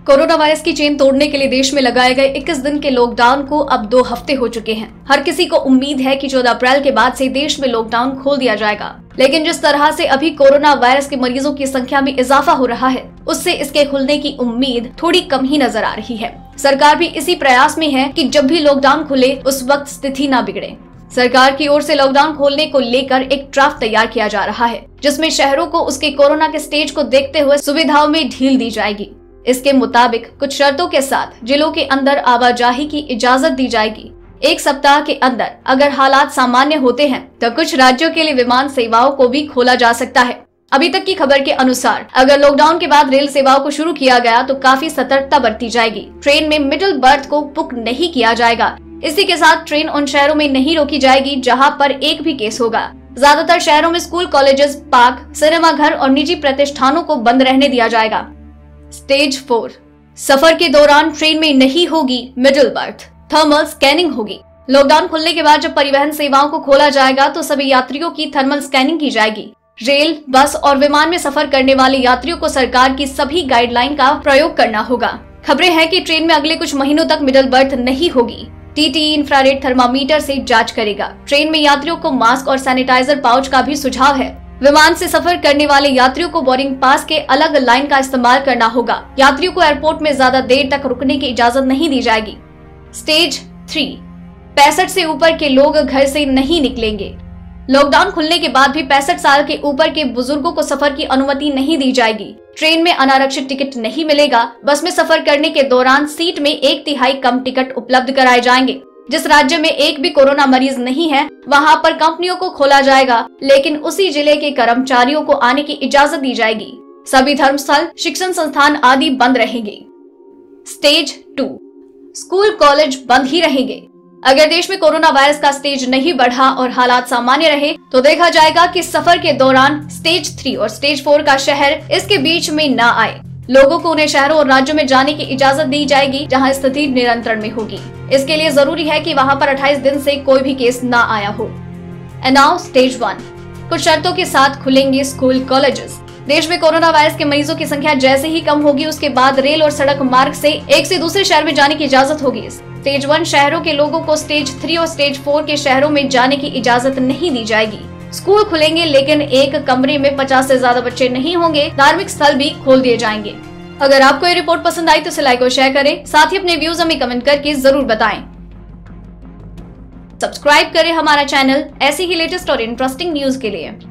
Corona virus की chain तोड़ने के लिए देश में लगाए गए 21 दिन के लॉकडाउन को अब 2 हफ्ते हो चुके हैं। हर किसी को उम्मीद है कि 14 अप्रैल के बाद से देश में लॉकडाउन खोल दिया जाएगा, लेकिन जिस तरह से अभी कोरोना वायरस के मरीजों की संख्या में इजाफा हो रहा है, उससे इसके खुलने की उम्मीद थोड़ी कम ही नजर आ रही है। सरकार भी इसी प्रयास में है कि जब भी लॉकडाउन खुले उस वक्त स्थिति न बिगड़े। सरकार की ओर से लॉकडाउन खोलने को लेकर एक ड्राफ्ट तैयार किया जा रहा है, जिसमें शहरों को उसके कोरोना के स्टेज को देखते हुए सुविधाओं में ढील दी जाएगी। इसके मुताबिक कुछ शर्तों के साथ जिलों के अंदर आवाजाही की इजाजत दी जाएगी। 1 सप्ताह के अंदर अगर हालात सामान्य होते हैं तो कुछ राज्यों के लिए विमान सेवाओं को भी खोला जा सकता है। अभी तक की खबर के अनुसार अगर लॉकडाउन के बाद रेल सेवाओं को शुरू किया गया तो काफी सतर्कता बरती जाएगी। ट्रेन में मिडिल बर्थ को बुक नहीं किया जाएगा। इसी के साथ ट्रेन उन शहरों में नहीं रोकी जाएगी जहां पर एक भी केस होगा। ज्यादातर शहरों में स्कूल, कॉलेजेस, पार्क, सिनेमा घर और निजी प्रतिष्ठानों को बंद रहने दिया जाएगा। स्टेज 4, सफर के दौरान ट्रेन में नहीं होगी मिडिल बर्थ, थर्मल स्कैनिंग होगी। लॉकडाउन खुलने के बाद जब परिवहन सेवाओं को खोला जाएगा तो सभी यात्रियों की थर्मल स्कैनिंग की जाएगी। रेल, बस और विमान में सफर करने वाले यात्रियों को सरकार की सभी गाइडलाइन का प्रयोग करना होगा। खबरें हैं कि ट्रेन में अगले कुछ महीनों तक मिडिल बर्थ नहीं होगी। टीटी इंफ्रारेड थर्मामीटर से जांच करेगा। ट्रेन में यात्रियों को मास्क और सैनिटाइजर पाउच का भी सुझाव है। विमान से सफर करने वाले यात्रियों को बोर्डिंग पास के अलग लाइन का इस्तेमाल करना होगा। यात्रियों को एयरपोर्ट में ज्यादा देर तक रुकने की इजाजत नहीं दी जाएगी। स्टेज 3, 65 से ऊपर के लोग घर से नहीं निकलेंगे। लॉकडाउन खुलने के बाद भी 65 साल के ऊपर के बुजुर्गों को सफर की अनुमति नहीं दी जाएगी। ट्रेन में अनारक्षित टिकट नहीं मिलेगा। बस में सफर करने के दौरान सीट में 1/3 कम टिकट उपलब्ध कराए जाएंगे। जिस राज्य में एक भी कोरोना मरीज नहीं है वहां पर कंपनियों को खोला जाएगा, लेकिन उसी जिले के कर्मचारियों को आने की इजाजत दी जाएगी। सभी धर्मस्थल, शिक्षण संस्थान आदि बंद रहेंगे। स्टेज 2, स्कूल, कॉलेज बंद ही रहेंगे। अगर देश में कोरोना वायरस का स्टेज नहीं बढ़ा और हालात सामान्य रहे तो देखा जाएगा कि सफर के दौरान स्टेज 3 और स्टेज 4 का शहर इसके बीच में न आए। लोगों को उन्हें शहरों और राज्यों में जाने की इजाजत दी जाएगी जहां स्थिति नियंत्रण में होगी। इसके लिए जरूरी है कि वहां पर 28 दिन से कोई भी केस ना आया हो। एंड नाउ स्टेज 1, कुछ शर्तों के साथ खुलेंगे स्कूल, कॉलेजेस। देश में कोरोना वायरस के मरीजों की संख्या जैसे ही कम होगी उसके बाद रेल और सड़क मार्ग से एक से दूसरे शहर में जाने की इजाजत होगी। स्टेज 1 शहरों के लोगों को स्टेज 3 और स्टेज 4 के शहरों में जाने की इजाजत नहीं दी जाएगी। स्कूल खुलेंगे लेकिन एक कमरे में 50 से ज्यादा बच्चे नहीं होंगे। धार्मिक स्थल भी खोल दिए जाएंगे। अगर आपको ये रिपोर्ट पसंद आई तो इसे लाइक और शेयर करें। साथ ही अपने व्यूज हमें कमेंट करके जरूर बताएं। सब्सक्राइब करें हमारा चैनल ऐसी ही लेटेस्ट और इंटरेस्टिंग न्यूज के लिए।